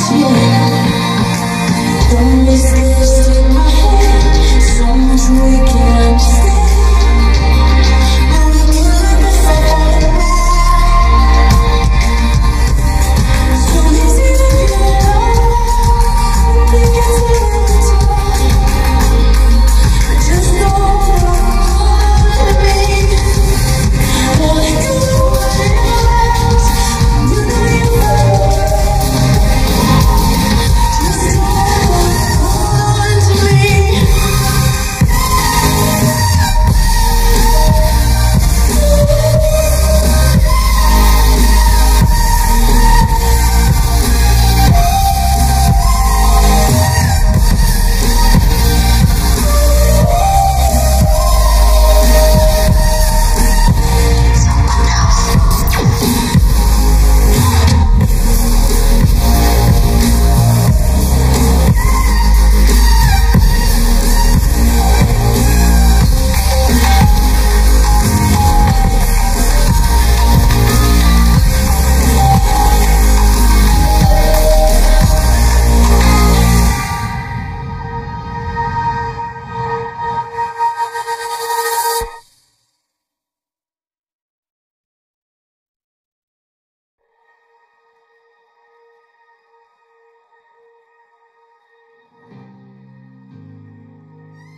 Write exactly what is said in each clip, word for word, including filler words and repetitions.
Don't miss this in my head. So much we can understand. But we can let the fall apart. So easy to get on. We think it's a little time. I just don't want to be. Wanna do what it lasts. You know you know. Just don't want to be.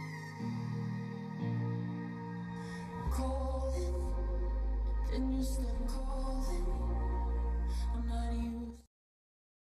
Calling, can you stop?